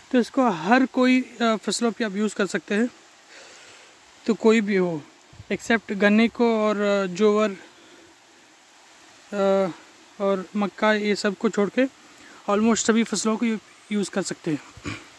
तो इसको हर कोई फसलों पे आप यूज़ कर सकते हैं। तो कोई भी हो एक्सेप्ट गन्ने को और जोवर और मक्का, ये सब को छोड़ के ऑलमोस्ट सभी फसलों को यूज़ कर सकते हैं।